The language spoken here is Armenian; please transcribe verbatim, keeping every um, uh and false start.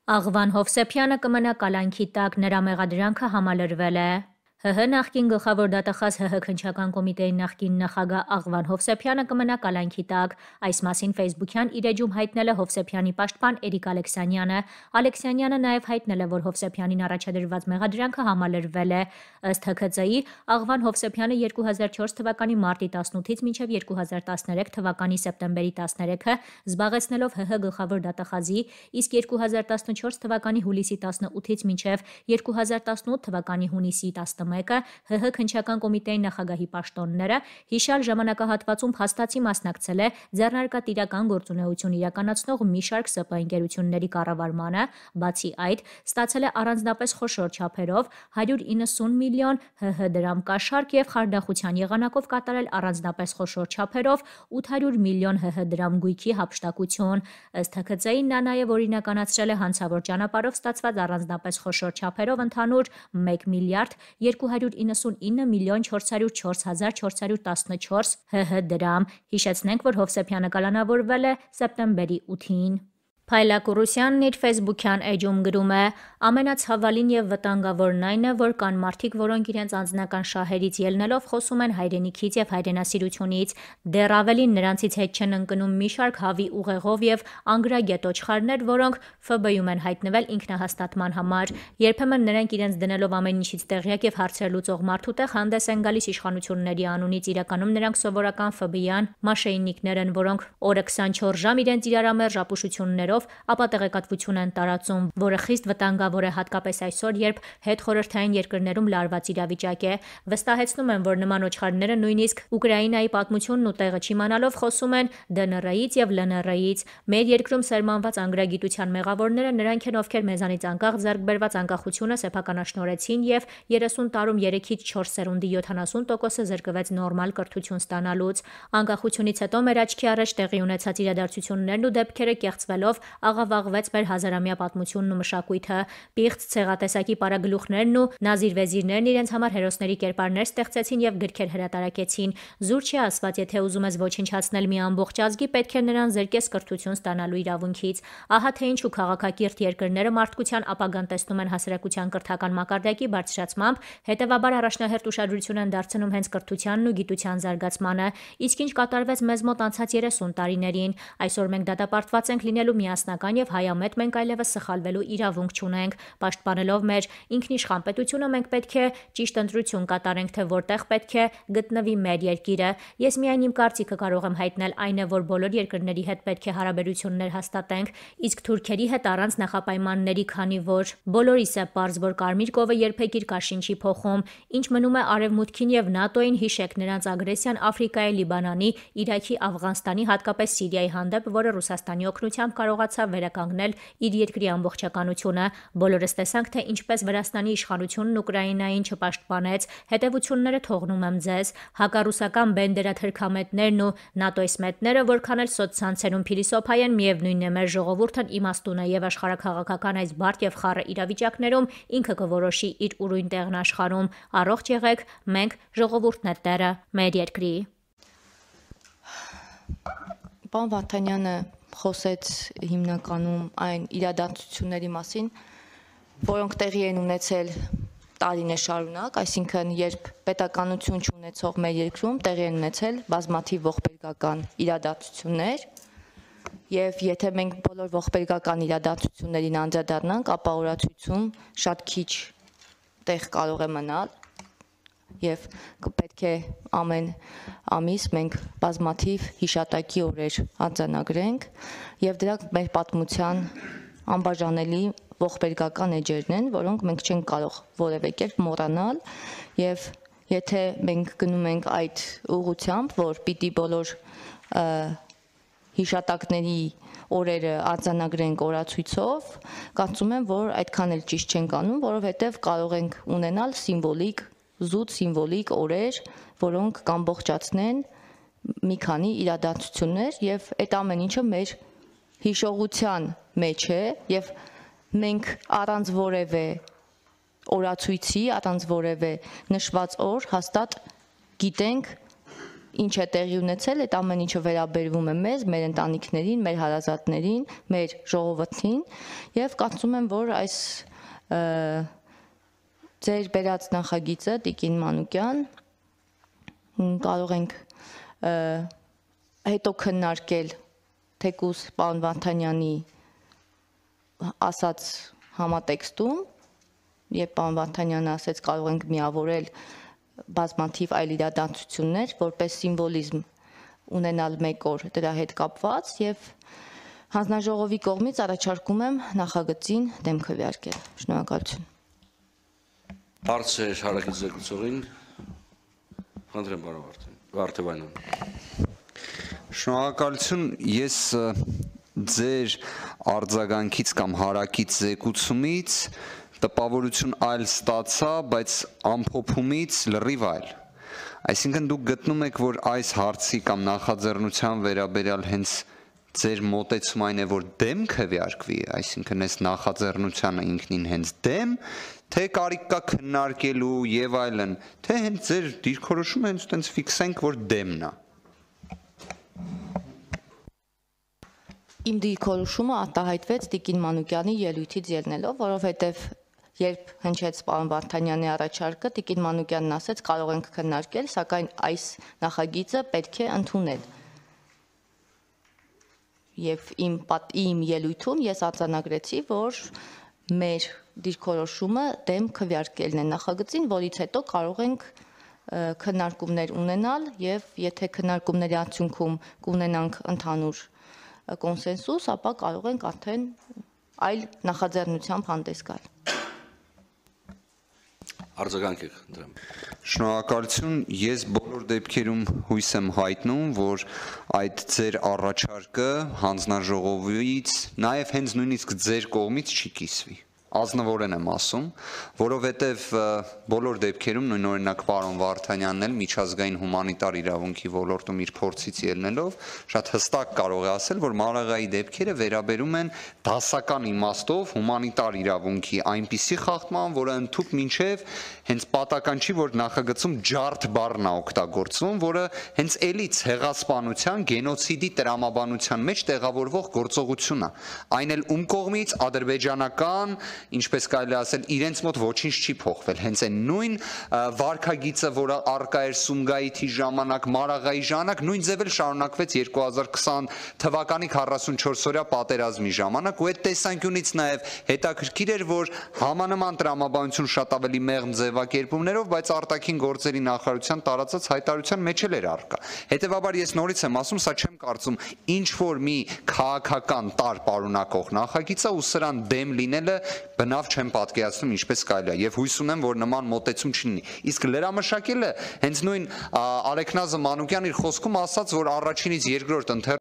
Աղվան Հովսեփյանը կմնա կալանքի տակ, նրա մեղադրանքը համալրվել է։ ՀՀ նախկին գլխավոր դատախազ ՀՀ քննչական կոմիտեի նախկին նախագահ Աղվան Հովսեփյանը կմնա կալանքի տակ։ Այս մասին Facebook-յան իր էջում հայտնել է Հովսեփյանի պաշտպան Էրիկ Ալեքսանյանը։ Ալեքսանյանը նաև հայտնել է, որ Հովսեփյանին առաջադրված մեղադրանքը համալրվել է։ Ըստ ՀՔԾ-ի, Աղվան Հովսեփյանը երկու հազար չորս թվականի մարտի տասնութից մինչև երկու հազար տասներեք թվականի սեպտեմբերի տասներեքը զբաղեցնելով ՀՀ գլխավոր դատախազի, իսկ երկու հազար տասնչորս թվականի հուլիսի տասնութից մինչև երկու հազար տասնութ թվականի հունիսի տասնմեկը ՀՀ քննչական կոմիտեի նախագահի պաշտոնները հիշյալ ժամանակահատվածում փաստացի մասնակցել է ձեռնարկատիրական գործունեություն իրականացնող մի շարք ՍՊ ընկերությունների կառավարմանը, բացի այդ, ստացել է առանձնապես խոշոր չափերով հարյուր իննսուն միլիոն ՀՀ դրամ կաշառք և խարդախության եղանակով կատարել առանձնապես խոշոր չափերով ութ հարյուր միլիոն ՀՀ դրամ գույքի հափշտակություն։ Ըստ ՀՔԾ-ի, նա նաև օրինականացրել է հանցավոր ճանապարհով ստացված առանձնապես խոշոր չափերով ընդհանուր մեկ միլիարդ երկու հարյուր իննսուն ինը միլիոն չորս հարյուր չորս հազար չորս հարյուր տասնչորս ՀՀ դրամ։ Հիշեցնենք, որ Հովսեփյանը կալանավորվել է սեպտեմբերի ութին։ Փայլակ Ուրուսյանն իր Facebook-յան էջում գրում է. ամենացավալին և վտանգավորն այն է, որ կան մարդիկ, որոնք իրենց անձնական շահերից ելնելով խոսում են հայրենիքից և հայրենասիրությունից, դեռ ավելին նրանցից հետ չեն ընկնում մի շարք հավի ուղեղով և անգրագետ ոչխարներ, որոնք ՖԲ-ում են հայտնվել ինքնահաստատման համար։ Երբեմն նրանք իրենց դնելով ամեն ինչից տեղյակ և հարցեր լուծող մարդու տեղ հանդես են գալիս իշխանությունների անունից, իրականում նրանք սովորական ՖԲ-յան մաշեինիկներ են, որոնք օրը քսանչորս ժամ իրենց իրարամերժ ապուշություններով ապա տեղեկատվություն են տարածում, որը խիստ վտանգավոր է հատկապես այսօր, երբ հետխորհրդային երկրներում լարված իրավիճակ է։ Վստահեցնում եմ, որ նման ոչխարները նույնիսկ Ուկրաինայի պատմությունն ու տեղը չիմանալով խոսում են ԴՆՌ-ից և ԼՆՌ-ից։ Մեր երկրում սերմանված անգրագիտության մեղավորները նրանք են, ովքեր մեզանից անկախ ձեռք բերված անկախությունը սեփականաշնորհեցին և երեսուն տարում երեքից չորս սերունդի յոթանասուն տոկոսը զրկվեց նորմալ կրթություն ստանալուց։ Անկախությունից հետո մեր աչքի առաջ տեղի ունեցած իրադարձություններն ու դեպքերը կեղծվելով աղավաղվեց մեր հազարամյա պատմությունն ու մշակույթը։ Պիղծ ցեղատեսակի պարագլուխներն ու նազիր-վեզիրներն իրենց համար հերոսների կերպարներ ստեղծեցին և գրքեր հրատարակեցին։ Զուր չի ասված, եթե ուզում ես ոչնչացնել մի ամբողջ ազգի, պետք է նրան զրկես կրթություն ստանալու իրավունքից։ Ահա թե ինչու քաղաքակիրթ երկրները մարդկության ապագան տեսնում են հասարակության կրթական մակարդակի բարձրացմամբ, հետևաբար առաջնահերթ ուշադրություն են դարձնում հենց կրթությանն ու գիտության զարգացմանը։ Իսկ ինչ կատարվեց մեզ մոտ անցած երեսուն տարիներին։ Այսօր մենք դատապարտված ենք լինելու միասնական և հայամետ, մենք այլևս սխալվելու իրավունք չունենք։ Պաշտպանելով մեր ինքնիշխան պետությունը մենք պետք է ճիշտ ընտրություն կատարենք, թե որտեղ պետք է գտնվի մեր երկիրը։ Ես միայն իմ կարծիքը կարող եմ հայտնել, այն է, որ բոլոր երկրների հետ պետք է հարաբերություններ հաստատենք, իսկ թուրքերի հետ առանց նախապայմանների, քանի որ բոլորիս է պարզ, որ Կարմիր կովը երբեք իր կաշին չի փոխում։ Ինչ մնում է Արևմուտքին և ՆԱՏՕ-ին, հիշեք նրանց ագրեսիան Աֆրիկայի, Լիբանանի, Իրաքի, Աֆղանստանի, հատկապես Սիրիայի հանդեպ, որը Ռուսաստանի օգնությամբ կարողացավ վերականգնել իր երկրի ամբողջականությունը։ Բոլորս տեսանք, թե ինչպես Վրաստանի իշխանությունն Ուկրաինային չպաշտպանեց։ Հետևությունները թողնում եմ ձեզ։ Հակառուսական բենդերաթրքամետներն ու նատոիսմետները, որքան էլ սոցցանցերում փիլիսոփայ են, միևնույնն է, մեր ժողովուրդն իմաստուն է և աշխարհաքաղաքական այս բարդ և խառը իրավիճակներում ինքը կորոշի իր ուրույն տեղն աշխարհում։ Առողջ եղեք, մենք ժողովուրդն է տերը մեր երկրի։ Պարոն Վարդանյանը խոսեց հիմնականում այն իրադարձությունների մասին, որոնք տեղի են ունեցել տարիներ շարունակ, այսինքն երբ պետականություն չունեցող մեր երկրում տեղի են ունեցել բազմաթիվ ողբերգական իրադարձություններ, եւ եթե մենք բոլոր ողբերգական իրադարձություններին անդրադառնանք, ապա օրացույցում շատ քիչ տեղ կարող է մնալ եւ պետք է ամեն ամիս մենք բազմաթիվ հիշատակի օրեր արձանագրենք եւ դրանք մեր պատմության անբաժանելի ողբերգական էջերն են, որոնք մենք չենք կարող որևէ կերպ մոռանալ եւ եթե մենք գնում ենք այդ ուղղությամբ, որ պիտի բոլոր հիշատակների օրերը արձանագրենք օրացույցով, կարծում եմ, որ այդքան էլ ճիշտ չենք անում, որովհետեւ կարող ենք ունենալ սիմվոլիկ, զուտ սիմվոլիկ օրեր, որոնք կամբողջացնեն մի քանի իրադարձություններ եւ այդ ամեն ինչը մեր հիշողության մեջ է եւ մենք առանց որևէ օրացույցի, առանց որևէ նշված օր հաստատ գիտենք ինչ է տեղի ունեցել, այդ ամեն ինչը վերաբերվում է մեզ, մեր ընտանիքներին, մեր հարազատներին, մեր ժողովրդին եւ կարծում եմ, որ այս ձեր բերած նախագիծը Տիկին Մանուկյան կարող ենք հետո քննարկել թեկուզ պարոն Վարդանյանի ասած համատեքստում, երբ պարոն Վարդանյանը ասեց կարող ենք միավորել բազմաթիվ այլ իրադարձություններ, որպես սիմվոլիզմ ունենալ մեկ օր դրա հետ կապված եւ հանձնաժողովի կողմից առաջարկում եմ նախագծին դեմ քվեարկել։ Շնորհակալություն։ Հարց է հարակից զեկուցողին, խնդրեմ պարոն Վարդանյան։ Շնորհակալություն, ես ձեր արձագանքից կամ հարակից զեկուցումից տպավորություն այլ ստացա, բայց ամփոփումից լրիվ այլ։ Այսինքն դուք գտնում եք, որ այս հարցի կամ նախաձեռնության վերաբերյալ հենց ձեր մոտեցում այն է, որ դեմ քվեարկվի, այսինքն այս նախաձեռնությանը ինքնին հենց դեմ, թե կարիք կա քննարկելու եւ այլն, թե հենց ձեր դիրքորոշումը հենց այդպես ֆիքսենք, որ դեմն է։ Իմ դիրքորոշումը արտահայտվեց Տիկին Մանուկյանի ելույթից ելնելով, որովհետեւ երբ հնչեց պարոն Վարդանյանի առաջարկը, Տիկին Մանուկյանն ասեց կարող ենք քննարկել, սակայն այս նախագիծը պետք է ընդունել։ Եվ իմ իմ ելույթում ես արձանագրեցի, որ մեր դիրքորոշումը դեմ քվեարկելն է նախագծին, որից հետո կարող ենք քննարկումներ ունենալ եւ եթե քննարկումների արդյունքում կունենանք ընդհանուր կոնսենսուս, ապա կարող ենք արդեն այլ նախաձեռնությամբ հանդես գալ։ Արձագանքեք, խնդրեմ։ Շնորհակալություն, ես բոլոր դեպքերում հույս եմ հայտնում, որ այդ ձեր առաջարկը հանձնաժողովից, նաև հենց նույնիսկ ձեր կողմից չի կիսվի։ Ազնվորեն եմ ասում, որովհետև բոլոր դեպքերում նույն օրինակ պարոն Վարդանյանն էլ միջազգային հումանիտար իրավունքի ոլորտում իր փորձից ելնելով շատ հստակ կարող է ասել, որ մանրաղայի դեպքերը վերաբերում են դասական իմաստով հումանիտար իրավունքի այնպիսի խախտման, որը ընդհուպ մինչև հենց պատական չի, որ նախագծում ջարդ բառն է օգտագործվում, որը հենց էլի ցեղասպանության, գենոցիդի տրամաբանության մեջ տեղավորվող գործողություն է։ Այն էլ ում կողմից ադրբեջանական, ինչպես կարելի ասել, իրենց մոտ ոչինչ չի փոխվել, հենց այն նույն վարքագիծը, որը առկա էր Սումգայիթի ժամանակ, Մարաղայի ժամանակ, նույն ձև էլ շարունակվեց երկու հազար քսան թվականի քառասունչորս-օրյա պատերազմի ժամանակ, ու այդ տեսանկյունից նաև հետաքրքիր էր, որ համանման տրամաբանություն շատ ավելի մեղմ ձևակերպումներով, բայց արտաքին գործերի նախարարության տարածած հայտարարության մեջ էլ էր առկա։ Հետևաբար ես նորից եմ ասում, սա չեմ կարծում ինչ որ մի քաղաքական տար պարունակող նախագիծ է, ու սրան դեմ լինելը բնավ չեմ պատկերացնում ինչպես կարելի է, եւ հույս ունեմ, որ նման մոտեցում չլինի։ Իսկ լրամշակելը հենց նույն Արեգնազը Մանուկյան իր խոսքում ասաց, որ առաջինից երկրորդ ընթեր